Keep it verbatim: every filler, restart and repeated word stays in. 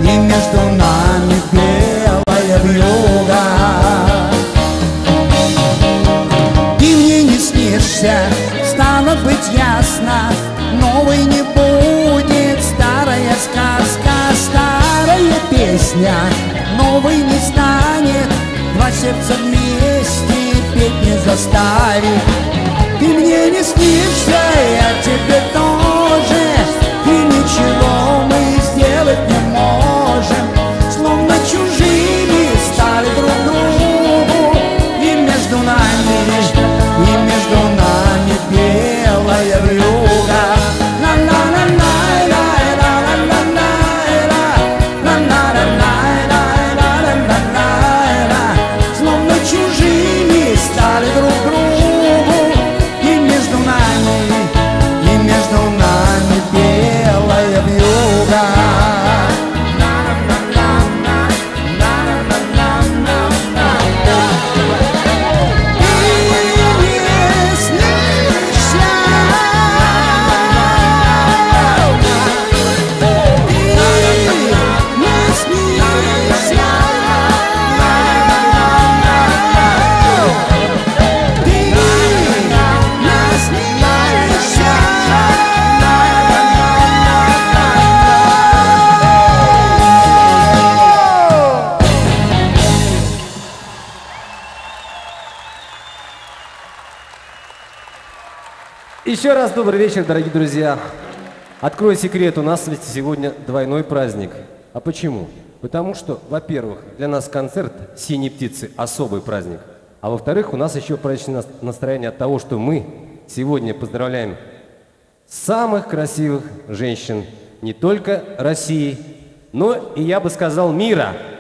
и между нами белая вьюга. Ты мне не снишься, стало быть ясно, новой не будет старая сказка, старая песня новой не станет, два сердца вместе петь не заставит. Ты мне не снишься, я тебе тоже, и ничего мы сделать не можем, словно чужими стали друг другу, и между нами, и между нами белая вьюга. Словно чужими стали друг другу, и между нами, и между нами белая вьюга. Еще раз добрый вечер, дорогие друзья. Открою секрет, у нас ведь сегодня двойной праздник. А почему? Потому что, во-первых, для нас концерт «Синие птицы» особый праздник. А во-вторых, у нас еще праздничное настроение от того, что мы сегодня поздравляем самых красивых женщин не только России, но и, я бы сказал, мира.